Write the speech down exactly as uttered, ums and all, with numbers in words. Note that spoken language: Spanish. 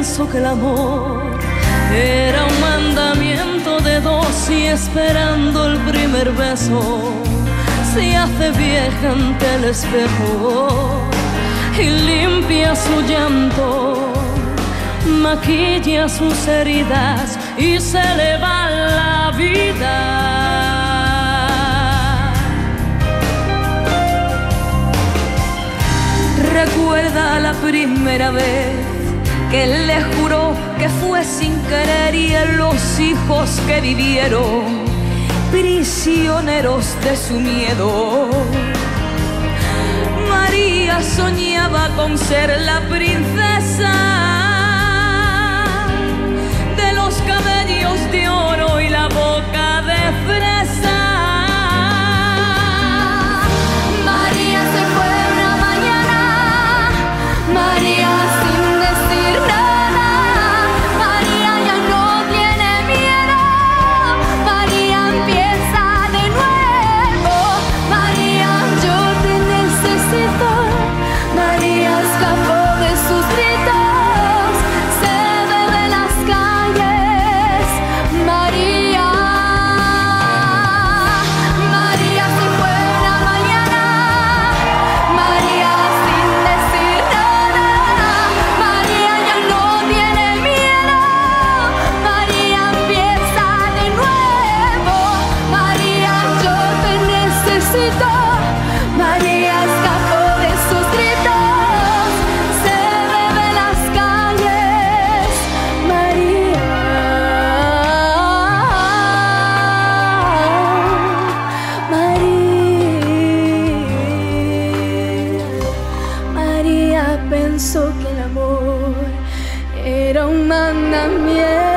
pensó que el amor era un mandamiento de dos y esperando el primer beso se hace vieja ante el espejo y limpia su llanto, maquilla sus heridas y se le va la vida. Recuerda la primera vez que él le juró que fue sin querer y en los hijos que vivieron prisioneros de su miedo. María soñaba con ser la princesa de los cabellos de oro y la boca de fresa. María se fue una mañana, María sin decir nada. María ya no tiene miedo, María empieza de nuevo. María, yo te necesito. María escapó de sus gritos, se ve de las calles. María, María se fue una mañana, María sin decir nada. María ya no tiene miedo, María empieza de nuevo. María, yo te necesito. María escapó de sus gritos, se ve de las calles. María, María, María pensó que el amor era un mandamiento.